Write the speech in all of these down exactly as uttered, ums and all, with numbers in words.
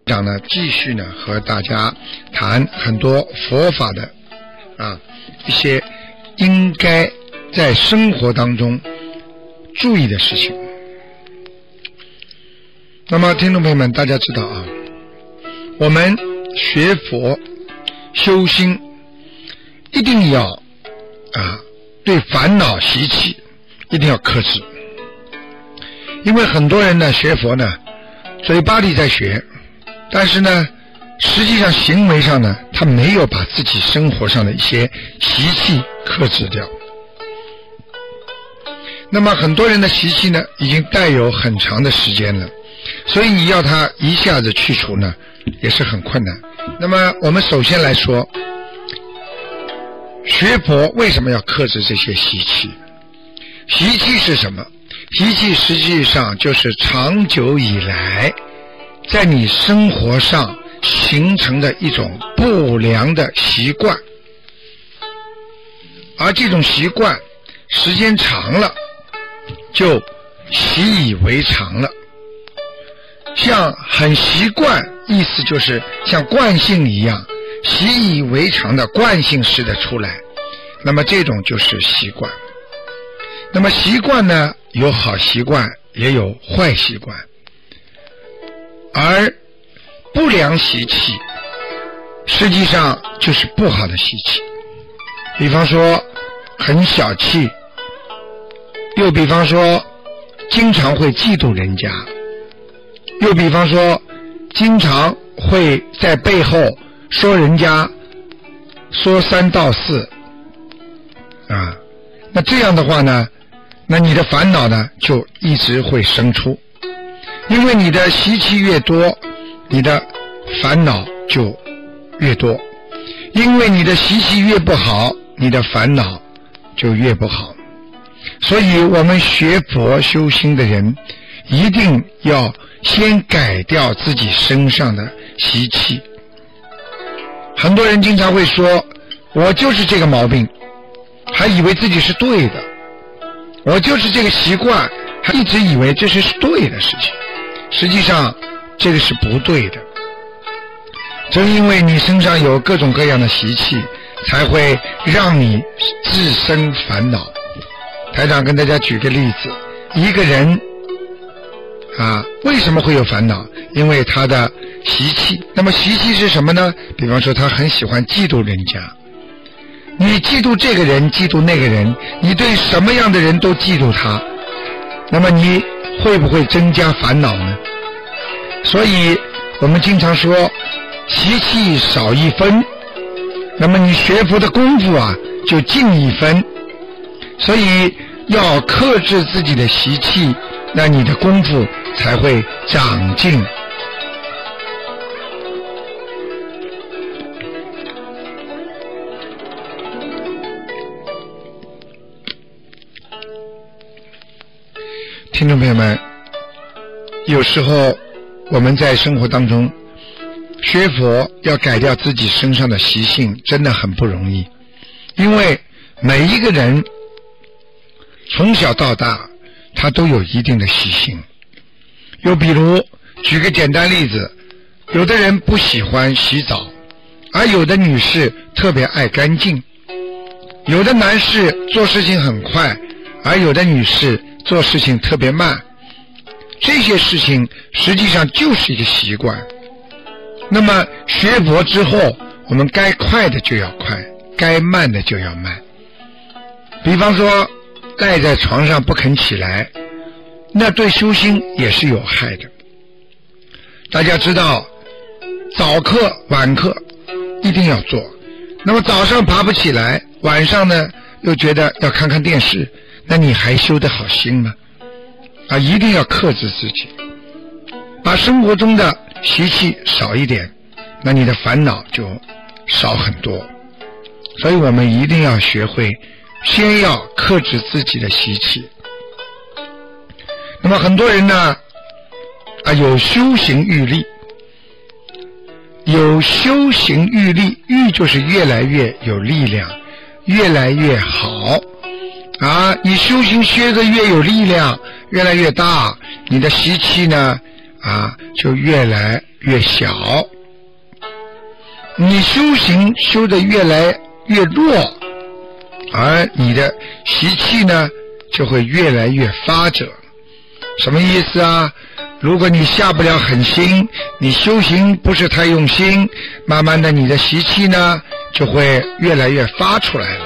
讲呢，继续呢和大家谈很多佛法的啊一些应该在生活当中注意的事情。那么听众朋友们，大家知道啊，我们学佛修心一定要啊对烦恼习气一定要克制，因为很多人呢学佛呢嘴巴里在学，但是呢实际上行为上呢他没有把自己生活上的一些习气克制掉。那么很多人的习气呢已经带有很长的时间了，所以你要他一下子去除呢也是很困难。那么我们首先来说，学佛为什么要克制这些习气？习气是什么？习气实际上就是长久以来在你生活上形成的一种不良的习惯，而这种习惯时间长了就习以为常了，像很习惯，意思就是像惯性一样，习以为常的惯性式的出来，那么这种就是习惯。那么习惯呢，有好习惯也有坏习惯，而不良习气实际上就是不好的习气。比方说很小气，又比方说经常会嫉妒人家，又比方说经常会在背后说人家说三道四啊，那这样的话呢，那你的烦恼呢就一直会生出，因为你的习气越多，你的烦恼就越多，因为你的习气越不好，你的烦恼就越不好。所以我们学佛修心的人一定要先改掉自己身上的习气。很多人经常会说，我就是这个毛病，还以为自己是对的，我就是这个习惯，还一直以为这是对的事情，实际上这个是不对的。正因为你身上有各种各样的习气，才会让你自身烦恼。台长跟大家举个例子，一个人啊，为什么会有烦恼？因为他的习气。那么习气是什么呢？比方说他很喜欢嫉妒人家，你嫉妒这个人，嫉妒那个人，你对什么样的人都嫉妒他，那么你会不会增加烦恼呢？所以我们经常说习气少一分，那么你学佛的功夫啊就进一分。所以要克制自己的习气，那你的功夫才会长进。听众朋友们，有时候我们在生活当中学佛要改掉自己身上的习性真的很不容易，因为每一个人从小到大他都有一定的习性。又比如举个简单例子，有的人不喜欢洗澡，而有的女士特别爱干净，有的男士做事情很快，而有的女士做事情特别慢，这些事情实际上就是一个习惯。那么学佛之后，我们该快的就要快，该慢的就要慢。比方说赖在床上不肯起来，那对修心也是有害的。大家知道早课晚课一定要做，那么早上爬不起来，晚上呢又觉得要看看电视，那你还修得好心吗？啊，一定要克制自己，把生活中的习气少一点，那你的烦恼就少很多。所以我们一定要学会先要克制自己的习气。那么很多人呢啊，有修行欲力，有修行欲力，欲就是越来越有力量，越来越好啊！你修行学得越有力量，越来越大，你的习气呢啊就越来越小，你修行修得越来越弱，而你的习气呢就会越来越发者。什么意思啊？如果你下不了狠心，你修行不是太用心，慢慢的你的习气呢就会越来越发出来了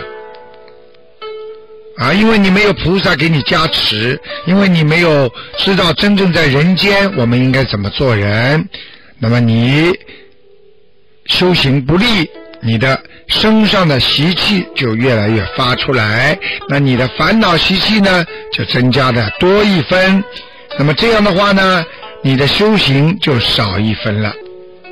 啊！因为你没有菩萨给你加持，因为你没有知道真正在人间我们应该怎么做人，那么你修行不力，你的身上的习气就越来越发出来，那你的烦恼习气呢就增加的多一分，那么这样的话呢你的修行就少一分了。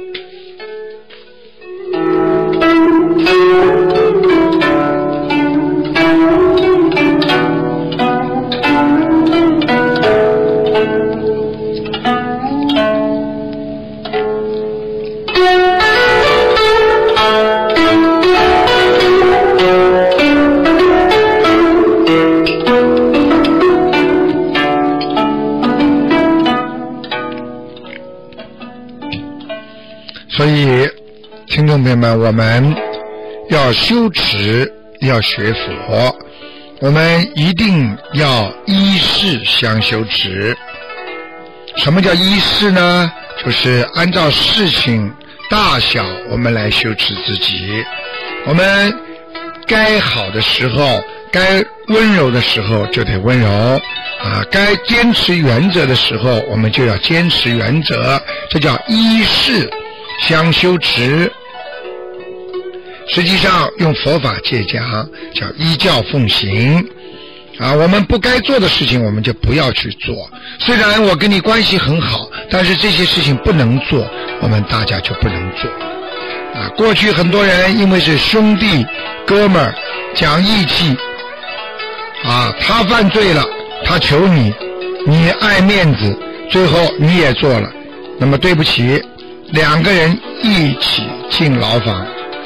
所以听众朋友们，我们要修持，要学佛，我们一定要依事相修持。什么叫依事呢？就是按照事情大小我们来修持自己。我们该好的时候，该温柔的时候就得温柔啊，该坚持原则的时候我们就要坚持原则，这叫依事相修持。实际上用佛法界讲叫依教奉行啊，我们不该做的事情我们就不要去做，虽然我跟你关系很好，但是这些事情不能做，我们大家就不能做啊。过去很多人因为是兄弟哥们儿讲义气啊，他犯罪了他求你，你爱面子，最后你也做了，那么对不起，两个人一起进牢房。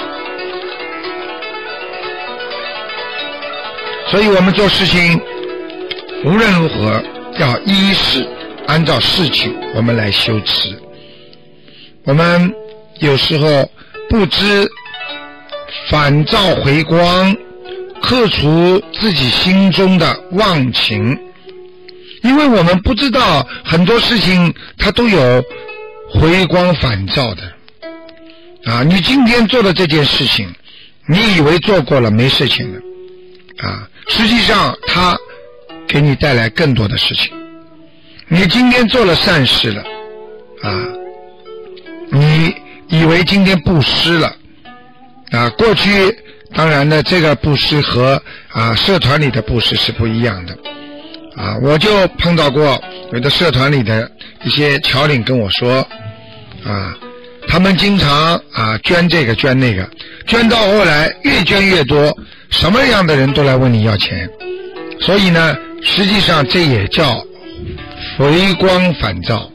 所以我们做事情无论如何要依事，按照事情我们来修持。我们有时候不知反照回光，克除自己心中的妄情，因为我们不知道很多事情它都有回光返照的啊！你今天做的这件事情，你以为做过了没事情了啊，实际上它给你带来更多的事情。你今天做了善事了啊，你以为今天布施了啊，过去当然呢这个布施和啊社团里的布施是不一样的啊，我就碰到过有的社团里的一些侨领跟我说啊，他们经常啊捐这个捐那个，捐到后来越捐越多，什么样的人都来问你要钱，所以呢实际上这也叫回光返照。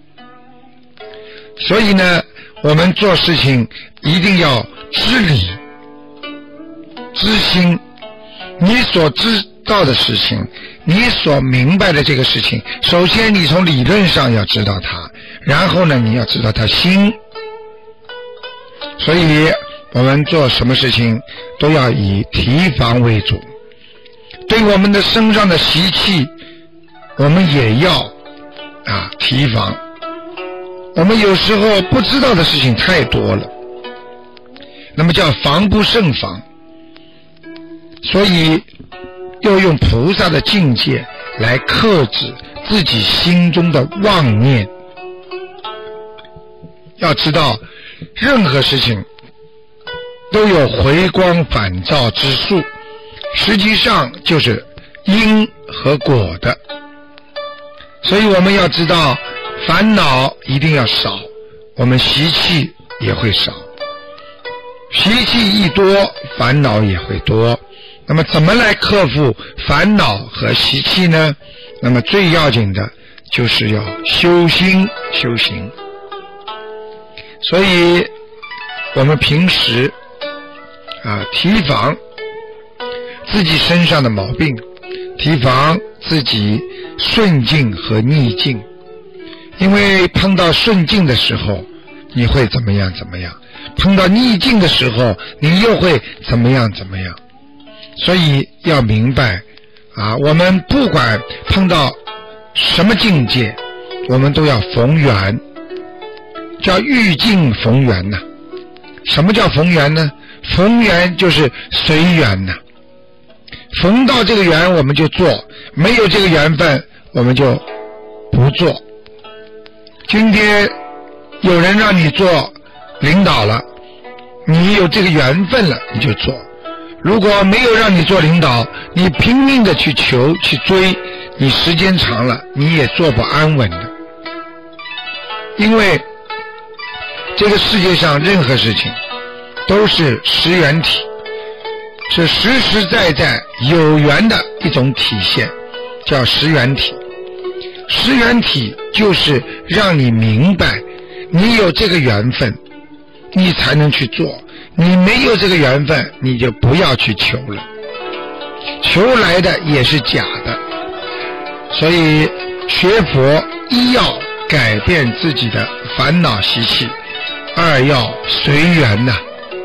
所以呢我们做事情一定要知理知心，你所知道的事情，你所明白的这个事情，首先你从理论上要知道它，然后呢你要知道它心。所以我们做什么事情都要以提防为主，对我们的身上的习气我们也要啊提防。我们有时候不知道的事情太多了，那么叫防不胜防，所以要用菩萨的境界来克制自己心中的妄念。要知道任何事情都有回光返照之术，实际上就是因和果的。所以我们要知道烦恼一定要少，我们习气也会少，习气一多烦恼也会多。那么怎么来克服烦恼和习气呢？那么最要紧的就是要修心修行。所以我们平时啊提防自己身上的毛病，提防自己顺境和逆境， 因为碰到顺境的时候你会怎么样怎么样，碰到逆境的时候你又会怎么样怎么样。所以要明白啊，我们不管碰到什么境界，我们都要逢缘，叫遇境逢缘呐、啊。什么叫逢缘呢？逢缘就是随缘呐、啊。逢到这个缘我们就做，没有这个缘分我们就不做。今天有人让你做领导了，你有这个缘分了你就做，如果没有让你做领导，你拼命的去求去追，你时间长了你也做不安稳的。因为这个世界上任何事情都是实缘体，是实实在在有缘的一种体现，叫实缘体。实缘体就是让你明白你有这个缘分你才能去做，你没有这个缘分你就不要去求了，求来的也是假的。所以学佛一要改变自己的烦恼习气，二要随缘呐、啊。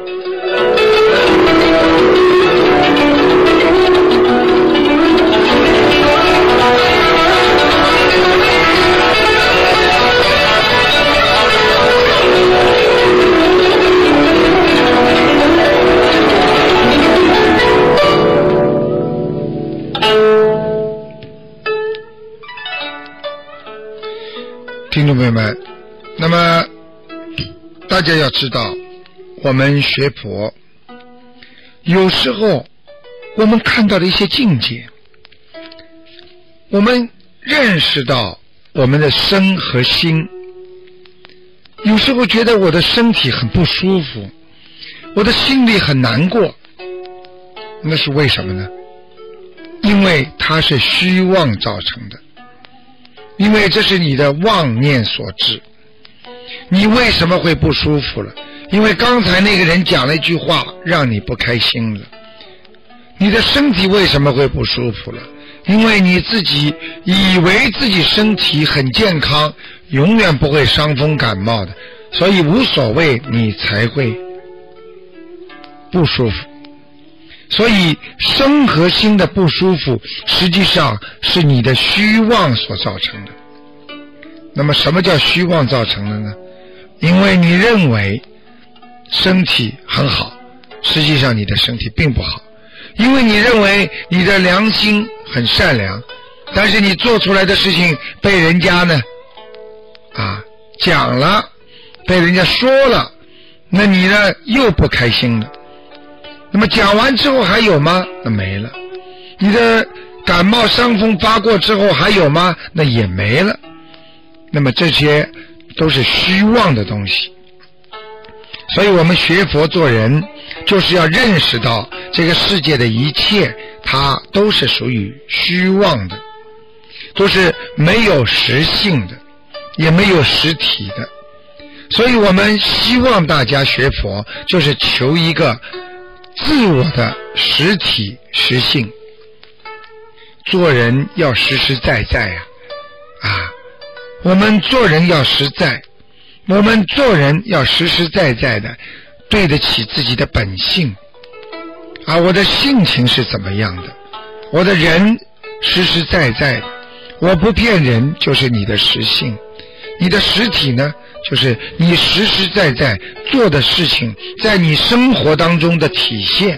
听众朋友们，那么大家要知道，我们学佛有时候我们看到的一些境界，我们认识到我们的身和心，有时候觉得我的身体很不舒服，我的心里很难过，那是为什么呢？因为它是虚妄造成的，因为这是你的妄念所致。你为什么会不舒服了？因为刚才那个人讲了一句话让你不开心了。你的身体为什么会不舒服了？因为你自己以为自己身体很健康，永远不会伤风感冒的，所以无所谓，你才会不舒服。所以身和心的不舒服实际上是你的虚妄所造成的。那么什么叫虚妄造成的呢？因为你认为身体很好，实际上你的身体并不好。因为你认为你的良心很善良，但是你做出来的事情被人家呢啊讲了，被人家说了，那你呢又不开心了。那么讲完之后还有吗？那没了。你的感冒伤风发过之后还有吗？那也没了。那么这些都是虚妄的东西。所以我们学佛做人就是要认识到这个世界的一切它都是属于虚妄的，都是没有实性的，也没有实体的。所以我们希望大家学佛就是求一个自我的实体实性。做人要实实在在呀、啊，啊，我们做人要实在，我们做人要实实在在的对得起自己的本性。啊，我的性情是怎么样的，我的人实实在在的，我不骗人就是你的实性。你的实体呢，就是你实实在在做的事情在你生活当中的体现。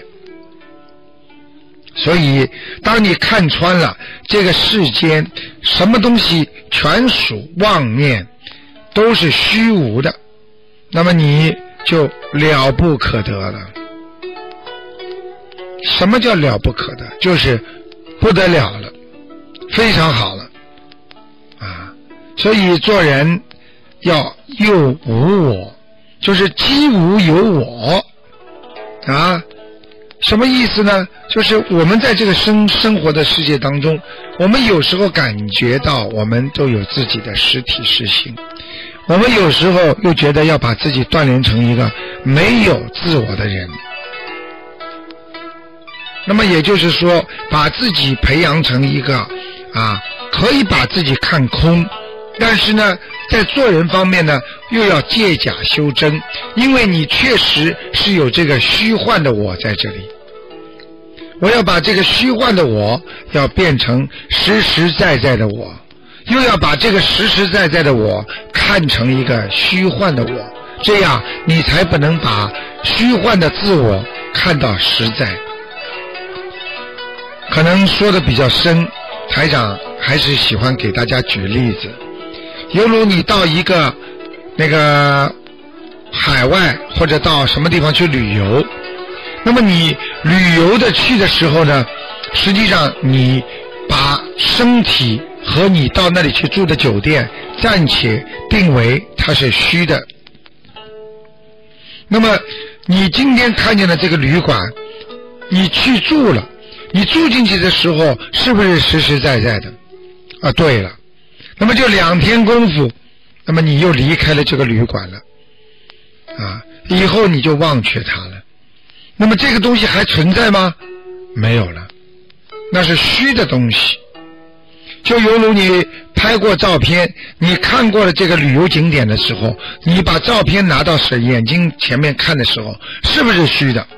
所以当你看穿了这个世间什么东西全属妄念，都是虚无的，那么你就了不可得了。什么叫了不可得？就是不得了了，非常好了啊！所以做人要又无我，就是既无有我啊。什么意思呢？就是我们在这个生生活的世界当中，我们有时候感觉到我们都有自己的实体实性，我们有时候又觉得要把自己锻炼成一个没有自我的人。那么也就是说，把自己培养成一个啊，可以把自己看空，但是呢， 在做人方面呢，又要借假修真，因为你确实是有这个虚幻的我在这里。我要把这个虚幻的我要变成实实在在的我，又要把这个实实在在的我看成一个虚幻的我，这样你才不能把虚幻的自我看到实在。可能说的比较深，台长还是喜欢给大家举例子。犹如你到一个那个海外或者到什么地方去旅游，那么你旅游的去的时候呢，实际上你把身体和你到那里去住的酒店暂且定为它是虚的。那么你今天看见的这个旅馆，你去住了，你住进去的时候是不是实实在在的啊？对了，那么就两天功夫，那么你又离开了这个旅馆了啊，以后你就忘却它了。那么这个东西还存在吗？没有了，那是虚的东西。就犹如你拍过照片，你看过了这个旅游景点的时候，你把照片拿到是眼睛前面看的时候，是不是虚的？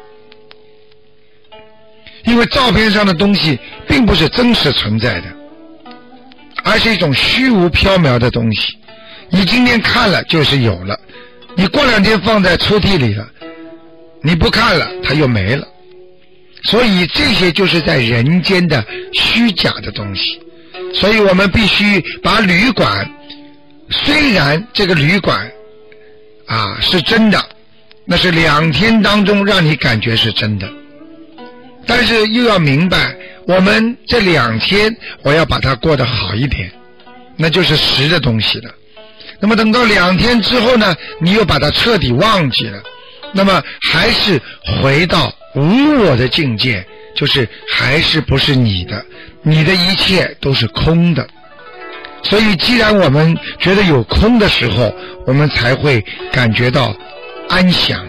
因为照片上的东西并不是真实存在的，而是一种虚无缥缈的东西。你今天看了就是有了，你过两天放在抽屉里了，你不看了它又没了。所以这些就是在人间的虚假的东西。所以我们必须把旅馆，虽然这个旅馆啊是真的，那是两天当中让你感觉是真的，但是又要明白，我们这两天我要把它过得好一点，那就是实的东西了。那么等到两天之后呢，你又把它彻底忘记了，那么还是回到无我的境界，就是还是不是你的，你的一切都是空的。所以既然我们觉得有空的时候，我们才会感觉到安详。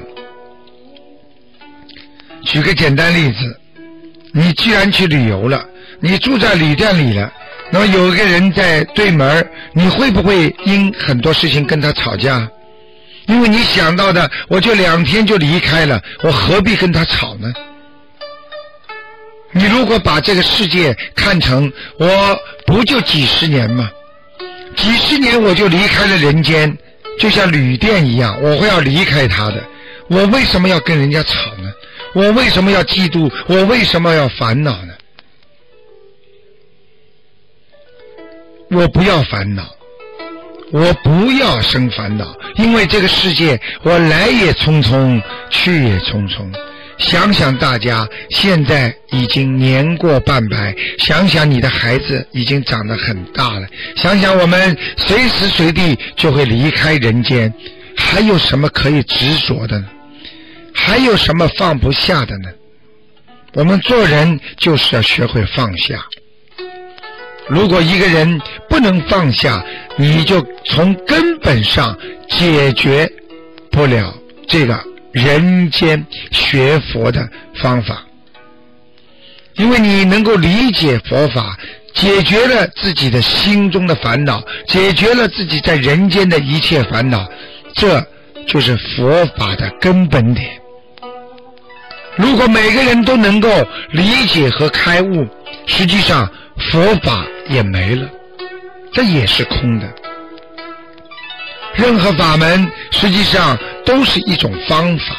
举个简单例子，你既然去旅游了，你住在旅店里了，那么有一个人在对门，你会不会因很多事情跟他吵架？因为你想到的，我就两天就离开了，我何必跟他吵呢？你如果把这个世界看成我不就几十年吗？几十年我就离开了人间，就像旅店一样，我会要离开他的，我为什么要跟人家吵呢？我为什么要嫉妒？我为什么要烦恼呢？我不要烦恼，我不要生烦恼，因为这个世界我来也匆匆，去也匆匆。想想大家现在已经年过半百，想想你的孩子已经长得很大了，想想我们随时随地就会离开人间，还有什么可以执着的呢？还有什么放不下的呢？我们做人就是要学会放下。如果一个人不能放下，你就从根本上解决不了这个人间学佛的方法。因为你能够理解佛法，解决了自己的心中的烦恼，解决了自己在人间的一切烦恼，这就是佛法的根本点。如果每个人都能够理解和开悟，实际上佛法也没了，这也是空的。任何法门实际上都是一种方法，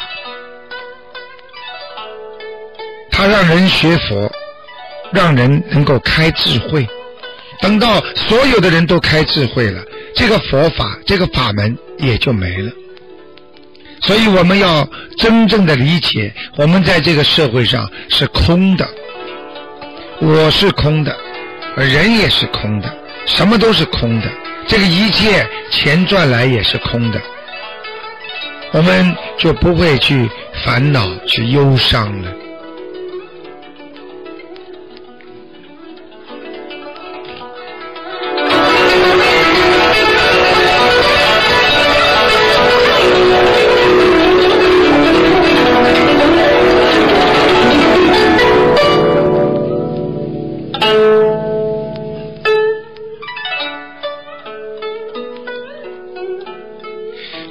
它让人学佛，让人能够开智慧。等到所有的人都开智慧了，这个佛法这个法门也就没了。所以我们要真正的理解，我们在这个社会上是空的，我是空的，人也是空的，什么都是空的，这个一切钱赚来也是空的，我们就不会去烦恼去忧伤了。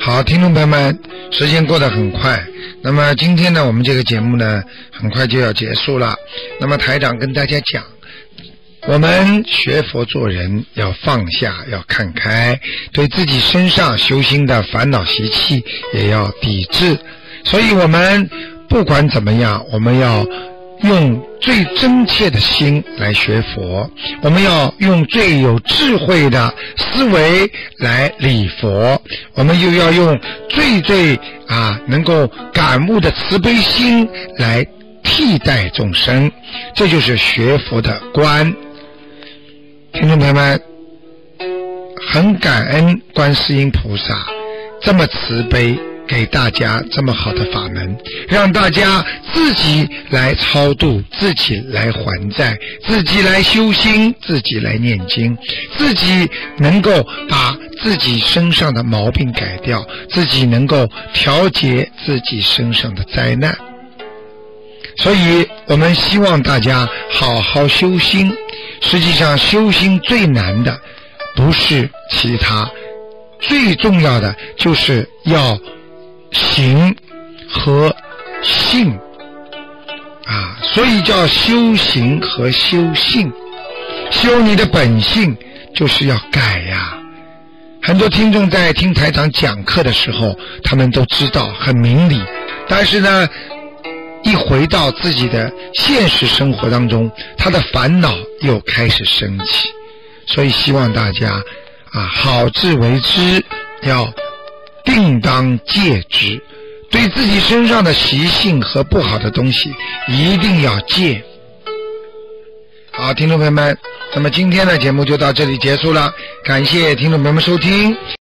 好，听众朋友们，时间过得很快，那么今天呢我们这个节目呢很快就要结束了。那么台长跟大家讲，我们学佛做人要放下，要看开，对自己身上修心的烦恼习气也要抵制。所以我们不管怎么样，我们要用最真切的心来学佛，我们要用最有智慧的思维来礼佛，我们又要用最最啊能够感悟的慈悲心来替代众生，这就是学佛的观。听众朋友们，很感恩观世音菩萨这么慈悲，给大家这么好的法门，让大家自己来超度，自己来还债，自己来修心，自己来念经，自己能够把自己身上的毛病改掉，自己能够调节自己身上的灾难。所以我们希望大家好好修心。实际上修心最难的不是其他，最重要的就是要行和性啊，所以叫修行和修性。修你的本性就是要改呀。很多听众在听台长讲课的时候，他们都知道很明理，但是呢一回到自己的现实生活当中，他的烦恼又开始升起。所以希望大家啊，好自为之，要定当戒之，对自己身上的习性和不好的东西一定要戒。好，听众朋友们，那么今天的节目就到这里结束了，感谢听众朋友们收听。